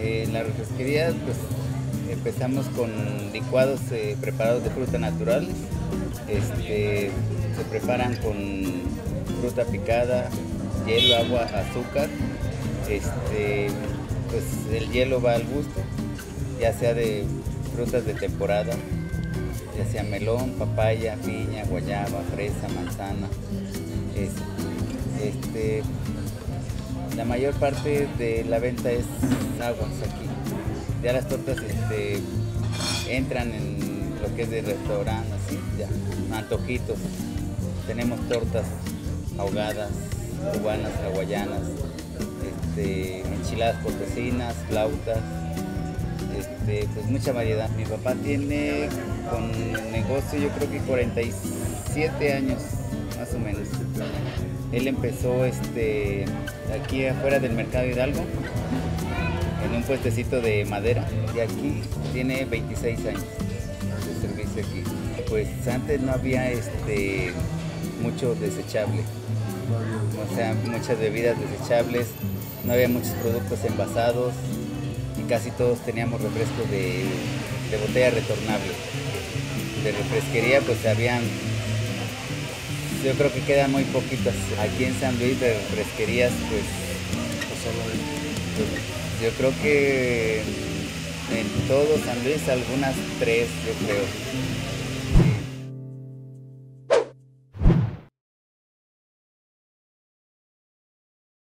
En la refresquería pues empezamos con licuados preparados de fruta naturales. Se preparan con fruta picada, hielo, agua, azúcar. Pues el hielo va al gusto, ya sea de frutas de temporada, ya sea melón, papaya, piña, guayaba, fresa, manzana. Este, la mayor parte de la venta es aguas aquí. Ya las tortas entran en lo que es de restaurante, así, ya, antojitos. Tenemos tortas ahogadas, cubanas, hawaianas, enchiladas potosinas, flautas, pues mucha variedad. Mi papá tiene con el negocio yo creo que 47 años más o menos. Él empezó aquí afuera del Mercado Hidalgo, en un puestecito de madera, y aquí tiene 26 años de servicio aquí. Pues antes no había mucho desechable, o sea, muchas bebidas desechables, no había muchos productos envasados y casi todos teníamos refrescos de botella retornable. De refresquería pues habían, yo creo que quedan muy poquitas. Aquí en San Luis de refresquerías pues yo creo que en todo San Luis algunas tres, yo creo.